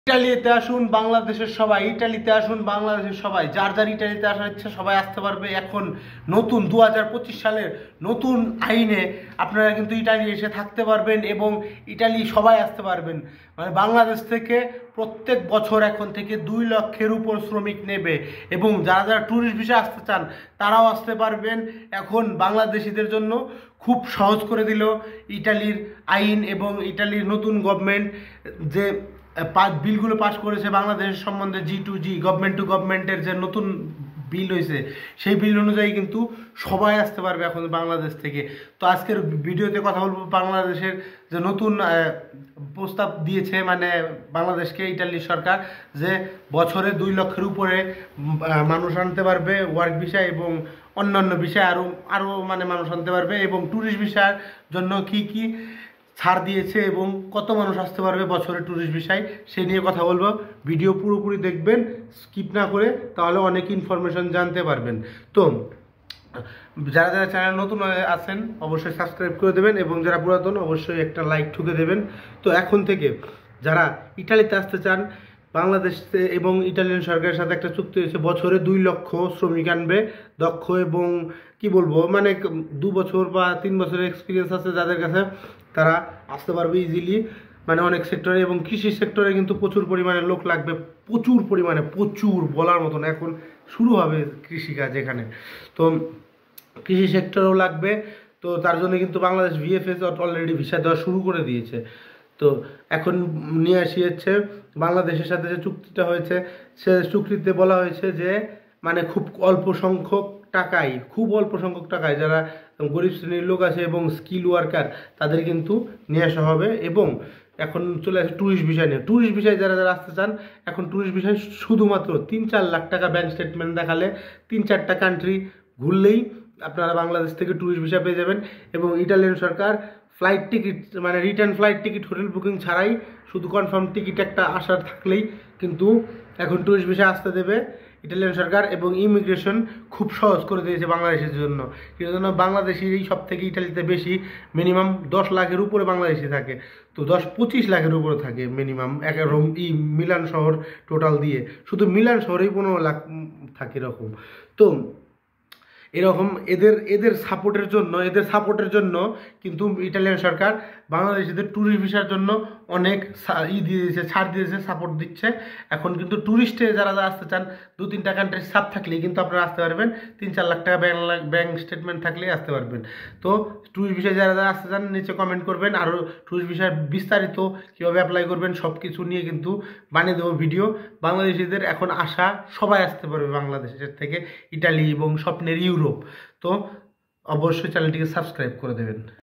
ইটালিতে আসুন বাংলাদেশের সবাই, ইটালিতে আসুন বাংলাদেশের সবাই, যার যার ইটালিতে আসার ইচ্ছা সবাই আসতে পারবে। এখন নতুন 2025 সালের নতুন আইনে আপনারা কিন্তু ইটালি এসে থাকতে পারবেন এবং ইটালি সবাই আসতে পারবেন। মানে বাংলাদেশ থেকে প্রত্যেক বছর এখন থেকে 2 লক্ষের উপর শ্রমিক নেবে এবং যারা যারা ট্যুরিস্ট ভিসা আসতে চান তারাও আসতে পারবেন। এখন বাংলাদেশিদের জন্য খুব সহজ করে দিল ইটালির আইন এবং ইটালির নতুন গভর্নমেন্ট যে বিলগুলো পাস করেছে বাংলাদেশের সম্বন্ধে, G2G গভর্নমেন্ট টু গভর্নমেন্টের যে নতুন বিল হয়েছে সেই বিল অনুযায়ী কিন্তু সবাই আসতে পারবে এখন বাংলাদেশ থেকে। তো আজকের ভিডিওতে কথা বলবো বাংলাদেশের যে নতুন প্রস্তাব দিয়েছে, মানে বাংলাদেশকে ইটালির সরকার, যে বছরে 2 লক্ষের উপরে মানুষ আনতে পারবে ওয়ার্ক ভিসা এবং অন্যান্য বিষয় আরও মানে মানুষ আনতে পারবে, এবং ট্যুরিস্ট ভিসার জন্য কি ছাড় দিয়েছে এবং কত মানুষ আসতে পারবে বছরে ট্যুরিস্ট ভিসায়, সে নিয়ে কথা বলবো। ভিডিও পুরোপুরি দেখবেন, স্কিপ না করে, তাহলে অনেক ইনফরমেশন জানতে পারবেন। তো যারা যারা চ্যানেল নতুন আছেন অবশ্যই সাবস্ক্রাইব করে দেবেন এবং যারা পুরাতন অবশ্যই একটা লাইক ঠুকে দেবেন। তো এখন থেকে যারা ইটালিতে আসতে চান, বাংলাদেশ এবং ইটালিয়ান সরকারের সাথে একটা চুক্তি হয়েছে, বছরে 2 লক্ষ শ্রমিক আনবে দক্ষ এবং কি বলবো মানে 2 বছর বা 3 বছরের এক্সপিরিয়েন্স আছে যাদের কাছে, তারা আসতে পারবে ইজিলি। মানে অনেক সেক্টরে এবং কৃষি সেক্টরে কিন্তু প্রচুর পরিমাণে লোক লাগবে, প্রচুর পরিমাণে, প্রচুর বলার মতন। এখন শুরু হবে কৃষিকাজ এখানে, তো কৃষি সেক্টরেও লাগবে। তো তার জন্য কিন্তু বাংলাদেশ ভিএফএস অলরেডি ভিসা দেওয়া শুরু করে দিয়েছে। তো এখন নিয়ে আসিয়েছে বাংলাদেশের সাথে যে চুক্তিটা হয়েছে, সে চুক্তিতে বলা হয়েছে যে মানে খুব অল্প সংখ্যক টাকায়, খুব অল্প সংখ্যক টাকায় যারা গরিব শ্রেণীর লোক আছে এবং স্কিল ওয়ার্কার তাদের কিন্তু নিয়ে আসা হবে। এবং এখন চলে আসে ট্যুরিস্ট ভিসা নিয়ে। ট্যুরিস্ট ভিসায় যারা যারা আসতে চান, এখন ট্যুরিস্ট ভিসায় শুধুমাত্র 3-4 লাখ টাকা ব্যাংক স্টেটমেন্ট দেখালে 3-4টা কান্ট্রি ঘুরলেই আপনারা বাংলাদেশ থেকে ট্যুরিস্ট ভিসা পেয়ে যাবেন। এবং ইটালিয়ান সরকার ফ্লাইট টিকিট, মানে return flight ticket, hotel booking ছাড়াই শুধু কনফার্ম টিকিট একটা আসার থাকলেই কিন্তু এখন ট্যুরিস্ট ভিসা আসতে দেবে ইটালিয়ান সরকার। এবং ইমিগ্রেশন খুব সহজ করে দিয়েছে বাংলাদেশের জন্য। এর জন্য বাংলাদেশি সব থেকে ইটালিতে বেশি, মিনিমাম 10 লাখের উপরে বাংলাদেশি থাকে। তো 10-25 লাখের উপরে থাকে মিনিমাম মিলান শহর টোটাল দিয়ে, শুধু মিলান শহরেই 15 লাখ থাকে এরকম। তো এরকম এদের সাপোর্টের জন্য কিন্তু ইটালিয়ান সরকার বাংলাদেশিদের ট্যুরিস্ট ভিসার জন্য অনেক দিয়েছে, ছাড় দিয়েছে, সাপোর্ট দিচ্ছে। এখন কিন্তু ট্যুরিস্টে যারা আসতে চান 2-3টা কান্ট্রির সাপ থাকলেই কিন্তু আপনারা আসতে পারবেন, 3-4 লাখ টাকা ব্যাংক স্টেটমেন্ট থাকলেই আসতে পারবেন। তো ট্যুরিস্ট ভিসায় যারা যারা আসতে চান নিচে কমেন্ট করবেন, আরও ট্যুরিস্ট ভিসার বিস্তারিত কীভাবে অ্যাপ্লাই করবেন সব কিছু নিয়ে কিন্তু বানিয়ে দেবো ভিডিও। বাংলাদেশিদের এখন আসা, সবাই আসতে পারবে বাংলাদেশের থেকে ইটালি এবং স্বপ্নের ইউরোপ। তো অবশ্যই চ্যানেলটিকে সাবস্ক্রাইব করে দেবেন।